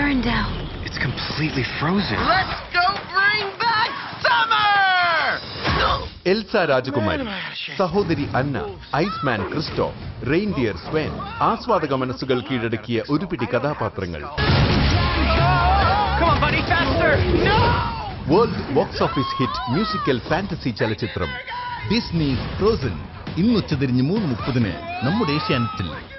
burned down. It's completely frozen. Let's go bring back summer! Elsa രാജകുമാരി, സഹോദരി Anna, iceman Kristoff, reindeer Sven, ആസ്വാദക മനസ്സുകൾ കീഴടക്കിയ ഒരു പിടി കഥാപാത്രങ്ങൾ. Come on, buddy, faster! No! World box office hit musical fantasy ചലച്ചിത്രം ഡിസ്നി ഫ്രോസൻ ഇന്ന് ഉച്ചതിരിഞ്ഞ് 3:30 നമ്മുടെ ഏഷ്യാനെറ്റിൽ.